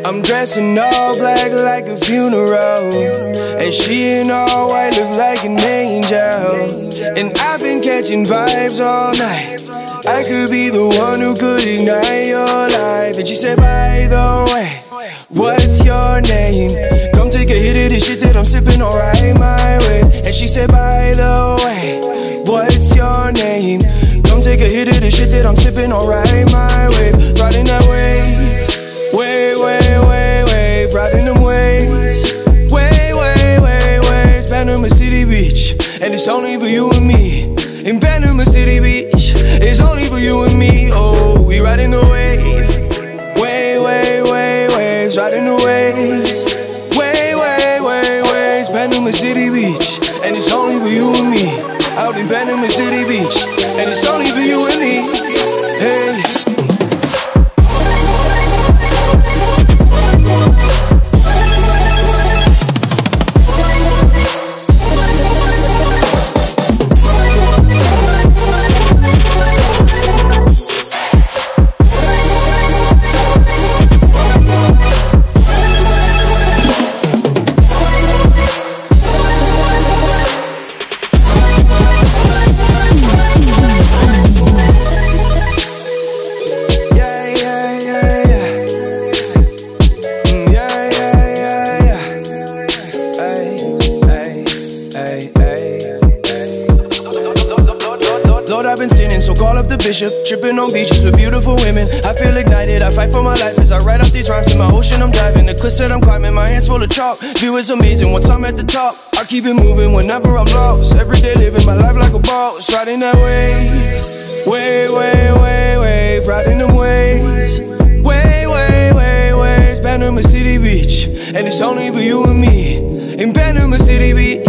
I'm dressed in all black like a funeral, and she in all white look like an angel. And I've been catching vibes all night. I could be the one who could ignite your life. And she said, by the way, what's your name? Come take a hit of this shit that I'm sipping, alright my way. And she said, by the way, what's your name? Come take a hit of this shit that I'm sipping, alright my way. Riding that wave, riding them waves, waves, Panama City Beach, and it's only for you and me. In Panama City Beach, it's only for you and me. Oh, we riding the wave, waves, riding the waves, waves, Panama City Beach, and it's only for you and me. Out in Panama City Beach, and it's only for you and me. Hey. Lord, I've been sinning, so call up the bishop. Tripping on beaches with beautiful women. I feel ignited, I fight for my life as I write up these rhymes in my ocean. I'm diving, the cliffs that I'm climbing, my hands full of chalk. View is amazing once I'm at the top. I keep it moving whenever I'm lost. Every day living my life like a boss. Riding that wave, wave, riding them waves, waves, Panama City Beach, and it's only for you and me. In Panama City Beach,